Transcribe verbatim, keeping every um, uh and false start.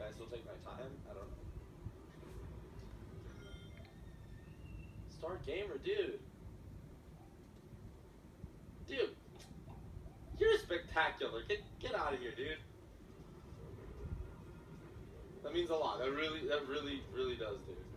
I still take my time? I don't know. Star gamer, dude. Dude. You're spectacular. Get get out of here, dude. That means a lot. That really, that really, really does, dude.